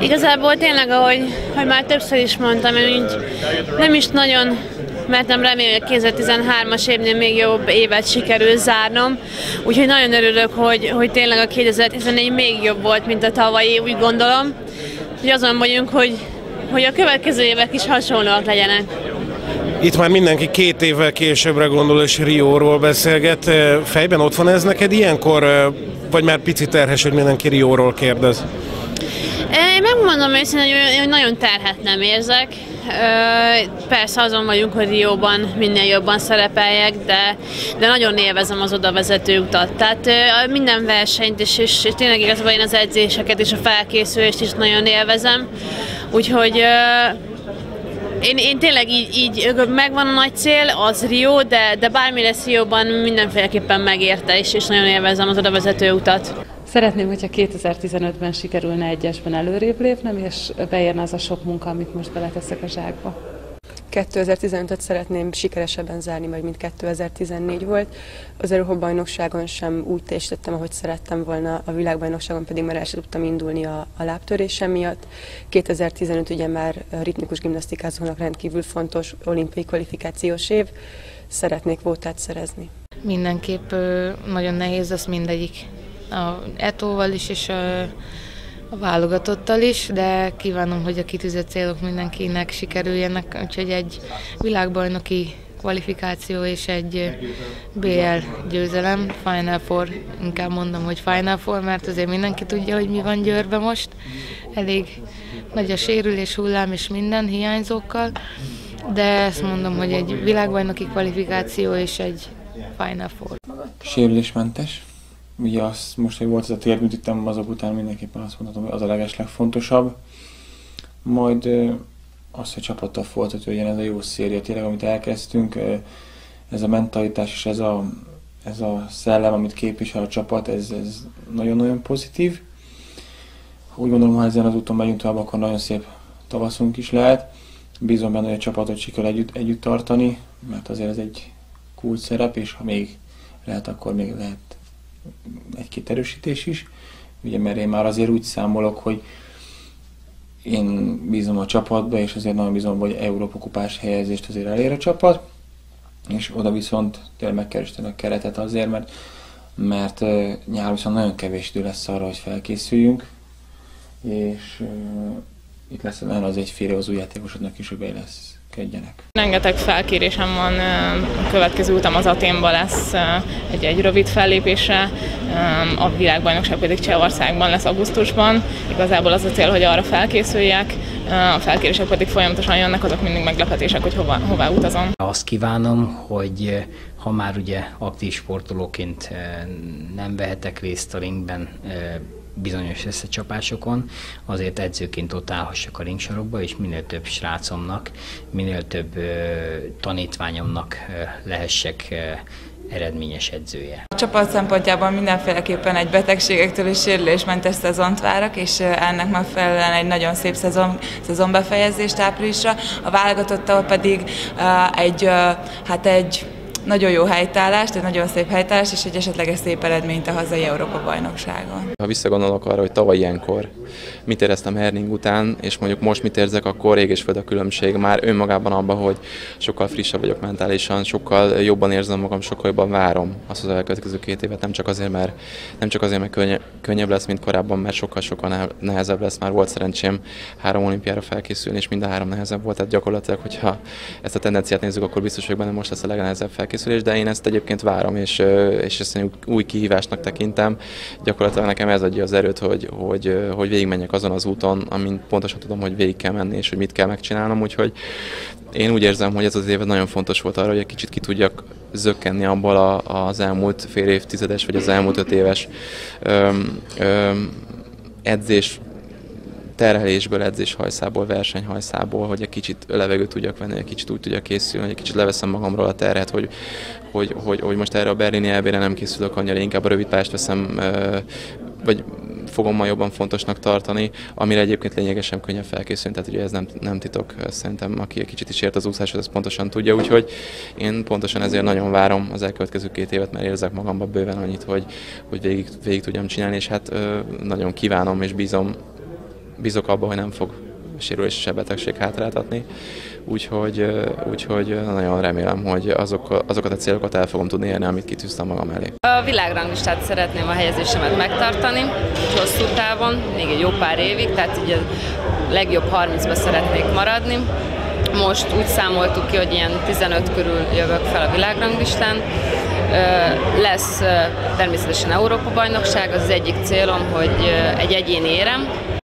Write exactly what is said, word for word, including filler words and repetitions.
Igazából tényleg, ahogy, ahogy már többször is mondtam, én így nem is nagyon mertem remélni, hogy a kétezer-tizenhármas évnél még jobb évet sikerül zárnom. Úgyhogy nagyon örülök, hogy, hogy tényleg a kétezer-tizennégy még jobb volt, mint a tavalyi, úgy gondolom. Hogy azon vagyunk, hogy, hogy a következő évek is hasonlóak legyenek. Itt már mindenki két évvel későbbre gondol, és Rióról beszélget. Fejben ott van ez neked ilyenkor, vagy már picit terhes, hogy mindenki Rióról kérdez? Én megmondom őszintén, hogy nagyon terhet nem érzek. Persze azon vagyunk, hogy Rióban minél jobban szerepeljek, de, de nagyon élvezem az odavezető utat. Tehát minden versenyt, és, és tényleg igazából én az edzéseket és a felkészülést is nagyon élvezem. Úgyhogy Én, én tényleg így, így megvan a nagy cél, az Rio, de, de bármi lesz Rióban, mindenféleképpen megérte is, és nagyon élvezem az odavezető utat. Szeretném, hogyha kétezer-tizenötben sikerülne egyesben előrébb lépnem, és beérne az a sok munka, amit most beleteszek a zsákba. kétezer-tizenötöt szeretném sikeresebben zárni, majd mint kétezer-tizennégy volt. Az Európa-bajnokságon sem úgy teljesítettem, ahogy szerettem volna, a világbajnokságon pedig már el sem tudtam indulni a, a lábtörésem miatt. kétezer-tizenöt ugye már ritmikus gimnasztikázónak rendkívül fontos olimpiai kvalifikációs év. Szeretnék kvótát szerezni. Mindenképp nagyon nehéz lesz mindegyik. A etóval is, és a a válogatottal is, de kívánom, hogy a kitűzött célok mindenkinek sikerüljenek, úgyhogy egy világbajnoki kvalifikáció és egy bé el győzelem, Final Four, inkább mondom, hogy Final Four, mert azért mindenki tudja, hogy mi van Győrben most. Elég nagy a sérülés hullám és minden hiányzókkal, de ezt mondom, hogy egy világbajnoki kvalifikáció és egy Final Four. Sérülésmentes. Ugye az, most, hogy volt ez a térműtítem, azok után mindenképpen azt mondhatom, hogy az a legeslegfontosabb. Majd az, hogy csapattal folytatja, ez a jó széria, tényleg, amit elkezdtünk, ez a mentalitás és ez a, ez a szellem, amit képvisel a csapat, ez, ez nagyon-nagyon pozitív. Úgy gondolom, ha ezen az úton megyünk tovább, akkor nagyon szép tavaszunk is lehet. Bízom benne, hogy a csapatot sikerül együtt, együtt tartani, mert azért ez egy kulcs szerep, és ha még lehet, akkor még lehet egy-két erősítés is, ugye, mert én már azért úgy számolok, hogy én bízom a csapatba, és azért nagyon bízom, hogy Európa kupás helyezést azért elér a csapat, és oda viszont tényleg megkerestem a keretet azért, mert, mert uh, nyáron viszont nagyon kevés idő lesz arra, hogy felkészüljünk, és uh, itt lesz nagyon az egy félre az új játékosodnak is, hogy beilleszkedjenek. Rengeteg felkérésem van, a következő utam az Athénba lesz egy, egy rövid fellépésre, a világbajnokság pedig Csehországban lesz augusztusban. Igazából az a cél, hogy arra felkészüljek, a felkérések pedig folyamatosan jönnek, azok mindig meglepetések, hogy hova, hová utazom. Azt kívánom, hogy ha már ugye aktív sportolóként nem vehetek részt a ringben, bizonyos összecsapásokon, azért edzőként ott állhassak a ringsorokba, és minél több srácomnak, minél több uh, tanítványomnak uh, lehessek uh, eredményes edzője. A csapat szempontjából mindenféleképpen egy betegségektől és sérülésmentes szezont várok, és ennek megfelelően egy nagyon szép szezon, szezonbefejezést áprilisra. A válogatottal pedig uh, egy, uh, hát egy nagyon jó helytállást, egy nagyon szép helytállást, és egy esetleges szép eredményt a hazai Európa-bajnokságon. Ha visszagondolok arra, hogy tavaly ilyenkor mit éreztem Herning után, és mondjuk most mit érzek, akkor ég és föld a különbség már önmagában abban, hogy sokkal frissebb vagyok mentálisan, sokkal jobban érzem magam, sokkal jobban várom azt az elkövetkező két évet, nem csak azért, mert, nem csak azért, mert könnye, könnyebb lesz, mint korábban, mert sokkal-sokkal nehezebb lesz. Már volt szerencsém három olimpiára felkészülni, és mind a három nehezebb volt, tehát gyakorlatilag, hogyha ezt a tendenciát nézzük, akkor biztos, hogy benne most lesz a legnehezebb felkészülés, de én ezt egyébként várom, és, és ezt új kihívásnak tekintem. Gyakorlatilag nekem ez adja az erőt, hogy, hogy, hogy végigmenjek azon az úton, amin pontosan tudom, hogy végig kell menni, és hogy mit kell megcsinálnom, úgyhogy én úgy érzem, hogy ez az év nagyon fontos volt arra, hogy egy kicsit ki tudjak zökkenni abból a, az elmúlt fél évtizedes, vagy az elmúlt öt éves öm, öm, edzés terhelésből, edzéshajszából, versenyhajszából, hogy egy kicsit levegőt tudjak venni, egy kicsit úgy tudjak készülni, hogy egy kicsit leveszem magamról a terhet, hogy, hogy, hogy, hogy most erre a berlini é bé-re nem készülök annyira, inkább a rövid pályást veszem, vagy fogom ma jobban fontosnak tartani, amire egyébként lényegesen könnyebb felkészülni, tehát ugye ez nem, nem titok, szerintem aki egy kicsit is ért az úszáshoz, ez pontosan tudja, úgyhogy én pontosan ezért nagyon várom az elkövetkező két évet, mert érzek magamban bőven annyit, hogy, hogy végig, végig tudjam csinálni, és hát nagyon kívánom és bízom bízok abban, hogy nem fog sérülés és betegség hátráltatni, úgyhogy, úgyhogy nagyon remélem, hogy azok, azokat a célokat el fogom tudni érni, amit kitűztem magam elé. A világranglistát szeretném a helyezésemet megtartani, hosszú távon, még egy jó pár évig, tehát így a legjobb harmincba szeretnék maradni. Most úgy számoltuk ki, hogy ilyen tizenöt körül jövök fel a világranglistán. Lesz természetesen Európa-bajnokság, az az egyik célom, hogy egy egyéni érem,